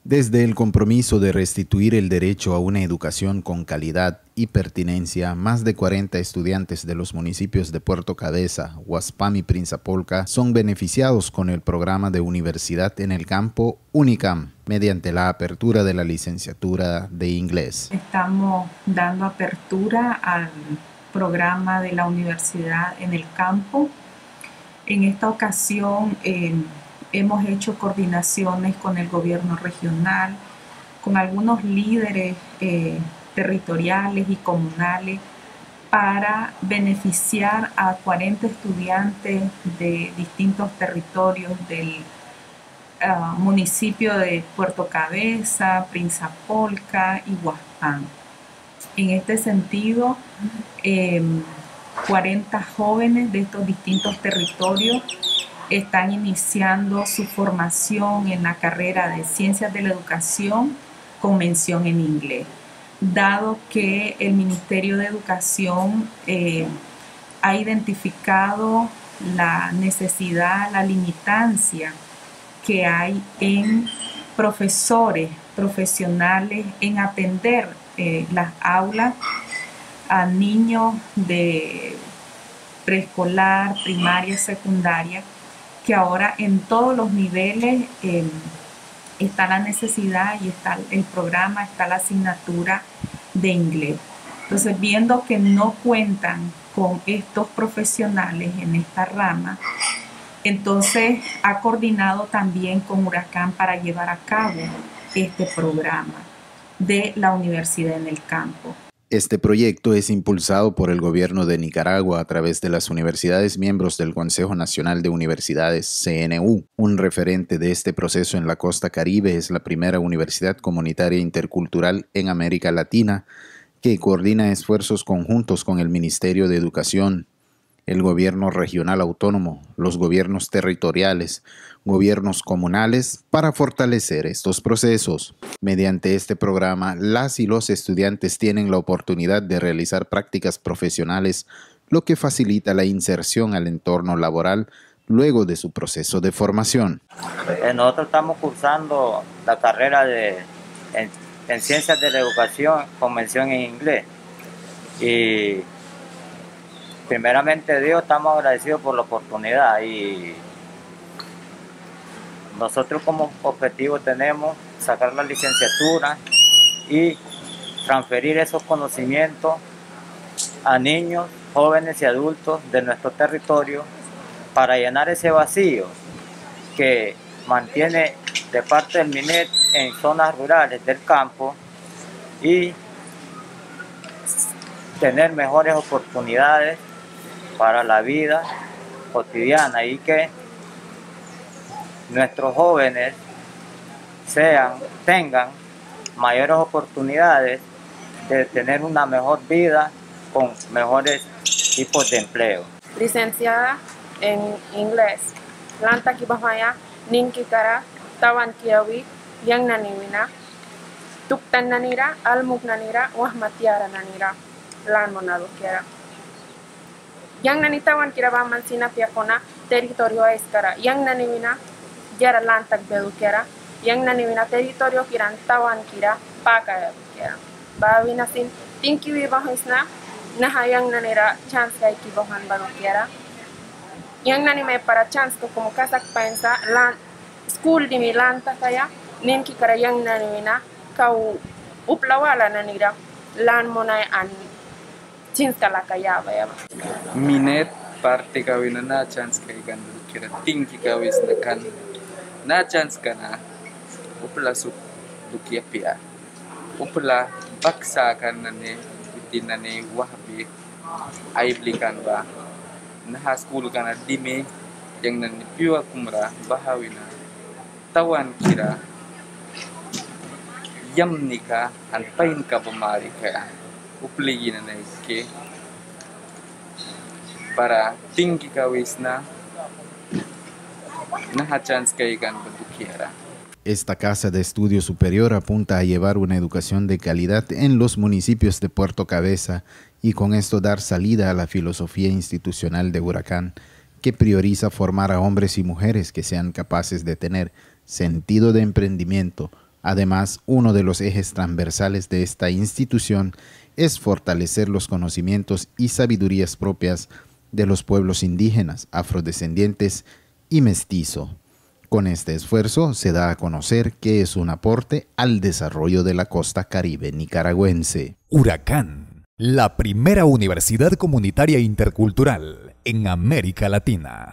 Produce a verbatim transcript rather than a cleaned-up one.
Desde el compromiso de restituir el derecho a una educación con calidad y pertinencia, más de cuarenta estudiantes de los municipios de Puerto Cabeza, Huaspam y Prinzapolca son beneficiados con el programa de Universidad en el Campo UNICAM, mediante la apertura de la licenciatura de inglés. Estamos dando apertura al programa de la Universidad en el Campo. En esta ocasión, eh, hemos hecho coordinaciones con el gobierno regional, con algunos líderes eh, territoriales y comunales para beneficiar a cuarenta estudiantes de distintos territorios del uh, municipio de Puerto Cabeza, Prinzapolca y Huaspam. En este sentido, eh, cuarenta jóvenes de estos distintos territorios están iniciando su formación en la carrera de Ciencias de la Educación con mención en inglés, dado que el Ministerio de Educación eh, ha identificado la necesidad, la limitancia que hay en profesores profesionales en atender eh, las aulas a niños de preescolar, primaria, secundaria, que ahora en todos los niveles eh, está la necesidad y está el programa, está la asignatura de inglés. Entonces, viendo que no cuentan con estos profesionales en esta rama, entonces ha coordinado también con Huracán para llevar a cabo este programa de la Universidad en el Campo. Este proyecto es impulsado por el gobierno de Nicaragua a través de las universidades miembros del Consejo Nacional de Universidades, C N U. Un referente de este proceso en la costa caribe es la primera universidad comunitaria intercultural en América Latina que coordina esfuerzos conjuntos con el Ministerio de Educación, el gobierno regional autónomo, los gobiernos territoriales, gobiernos comunales para fortalecer estos procesos. Mediante este programa, las y los estudiantes tienen la oportunidad de realizar prácticas profesionales, lo que facilita la inserción al entorno laboral luego de su proceso de formación. Nosotros estamos cursando la carrera de, en, en Ciencias de la Educación con mención en inglés. Y primeramente Dios, estamos agradecidos por la oportunidad y nosotros como objetivo tenemos sacar la licenciatura y transferir esos conocimientos a niños, jóvenes y adultos de nuestro territorio para llenar ese vacío que mantiene de parte del MINET en zonas rurales del campo y tener mejores oportunidades para la vida cotidiana y que nuestros jóvenes sean, tengan mayores oportunidades de tener una mejor vida con mejores tipos de empleo. Licenciada en inglés, Lanta Kibahaya, Ninkikara, Tawan Kiawi, Yang Nanimina, Tuktan Nanira, Almuk Nanira, Wahmatiara Nanira, Lan Monalukiara. Yang nanitawan kira baman sina piakona territorio eskara. Yang nanimina jara lantak bedukera. Yang nanimina territorio kiran tawan kira paka kira. Bawina sin tinki wibahisna naha yang nanira chance kay kibohan balukera. Yang nanime para chance ko como kasak pensa lan school di mi lanta kaya ninki kara yang nanimina kau uplawala nanira lan monay an Minet parte kawin na chance kay kan kira tingki kawis na kan na chance kana upla su dukia pia upla baksa kan nane itinane wahbi ay blikan ba na school kana dime yang nane piwa kumra bahawina tawan kira yam nika anpain ka pamari kaya upligi na naike para tinggi kawis na naha chance kaigan bentukiera. Esta Casa de Estudio Superior apunta a llevar una educación de calidad en los municipios de Puerto Cabeza y con esto dar salida a la filosofía institucional de Huracán, que prioriza formar a hombres y mujeres que sean capaces de tener sentido de emprendimiento, Además, uno de los ejes transversales de esta institución es fortalecer los conocimientos y sabidurías propias de los pueblos indígenas, afrodescendientes y mestizo. Con este esfuerzo se da a conocer que es un aporte al desarrollo de la costa caribe nicaragüense. Huracán, la primera universidad comunitaria intercultural en América Latina.